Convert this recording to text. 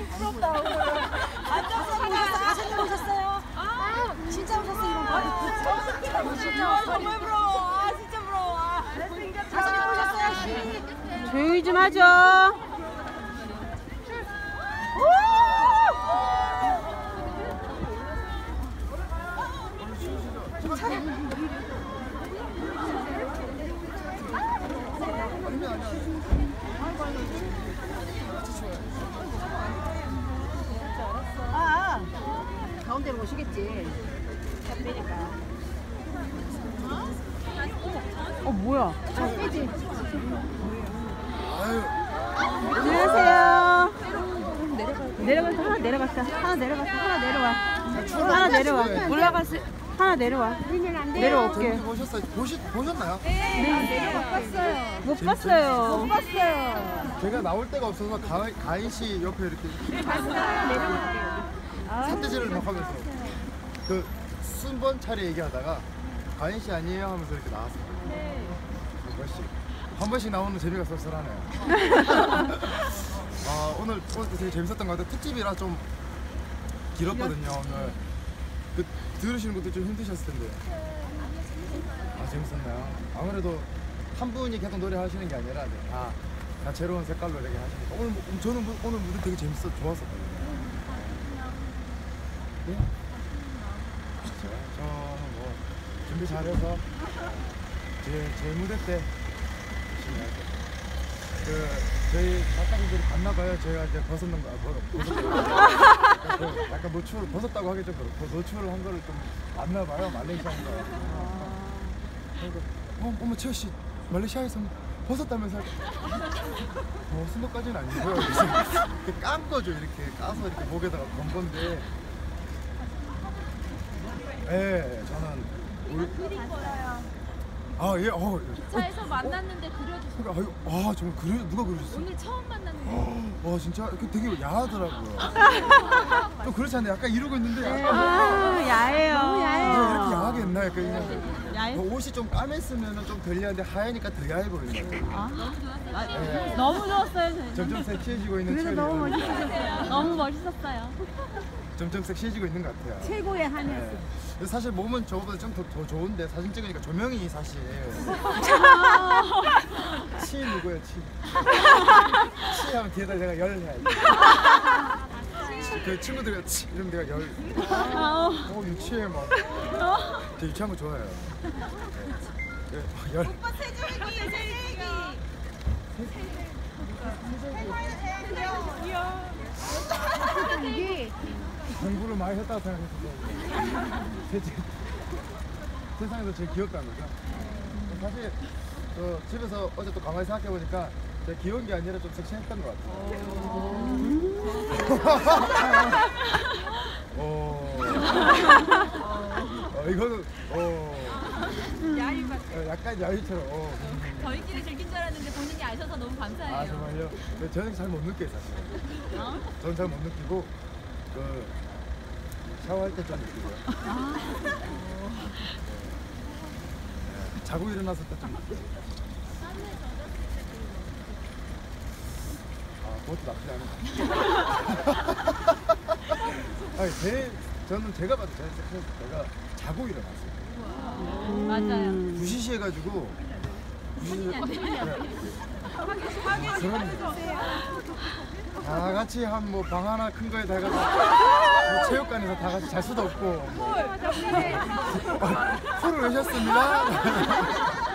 부럽다. 앉아서 보셨어요? 아셨어요? 오셨어요? 진짜 오셨어요? 이런 거. 진짜 정말 부러워. 진짜 부러워. 아셨어요? 오셨어요? 조용히 좀 하죠. 가운데로 오시겠지. 빼니까. 뭐야? 빼지. 안녕하세요. 내려갔다. 하나 내려갔다. 하나 내려갔다. 하나 내려와. 하나 내려와. 올라갔어. 하나 내려와. 내려올게. 보셨나요? 네. 못 봤어요. 못 봤어요. 제가 나올 데가 없어서 가인 씨 옆에 이렇게 삿대질을 막 하면서 그 순번 차례 얘기하다가 가인 씨 아니에요 하면서 이렇게 나왔어요. 한 번씩 나오는 재미가 쏠쏠하네요. 오늘 되게 재밌었던 것 같아요. 특집이라 좀 길었거든요. 오늘 그 들으시는 것도 좀 힘드셨을 텐데. 재밌었나요? 아무래도 한 분이 계속 노래하시는 게 아니라 다 다채로운 색깔로 이렇게 하시니까 저는 오늘 무대 되게 좋았었거든요. 네? 저는 뭐 준비 잘해서 제 무대 때 열심히 할게요. 저희 작가분들이 봤나봐요. 저희가 이제 벗었는 거, 약간 노출 벗었다고 하겠죠. 노출을 한 거를 좀 봤나봐요. 말레이시아인가. 어머 채호 씨 말레이시아에서 벗었다면서? 순도까지는 아니고요. 이렇게 깐 거죠. 이렇게 까서 이렇게 목에다가 건 건데. 네, 저는 그린 거예요. 예, 기차에서 만났는데 그려주셨어요. 정말 누가 그러셨어요? 오늘 처음 만났는데. 진짜 되게 야하더라고요. 좀 그렇지 않나요? 약간 이러고 있는데 야해요. 너무 야해요. 이렇게 야하게 했나? 약간 야해? 옷이 좀 까맸으면 좀 덜 야한데 하얘니까 더 야해 보이네요. 너무 좋았어요. 점점 섹시해지고 있는 그래서 체리. 너무 멋있었어요. 너무 멋있었어요. 점점 섹시해지고 있는 것 같아요. 최고의 한이었어. 근데 사실 몸은 저보다 좀 더 좋은데 사진 찍으니까 조명이 사실 치 누구예요? 치 하면 뒤에다 내가 열 해야지. 그 친구들이 치 이러면 내가 열. 유치해 막. 저 유치한 거 좋아해요. 열. 오빠 세종이기. 이게 공부를 많이 했다고 생각했어요. 세상에서 제일 귀엽다는 거죠. 사실 집에서 어제 또 가만히 생각해 보니까 제가 귀여운 게 아니라 좀 섹시했던 것 같아요. 이거는 야유 같아요. 약간 야유처럼. 저희끼리 즐긴 줄 알았는데 본인이 아셔서 너무 감사해요. 정말요? 저는 잘 못 느껴요 사실. 저는 잘 못 느끼고 샤워할 때 좀 느끼고요. 자고 일어났을 때 좀 느끼고요. 그것도 나쁘지 않아요. 저는 제가 봐도 제일 섹시해서 제가 자고 일어났어요. 맞아요. 부시시해가지고 다 같이 한 뭐 방 하나 큰 거에 다 같이 체육관에서 다 같이 잘 수도 없고 풀을 내셨습니다.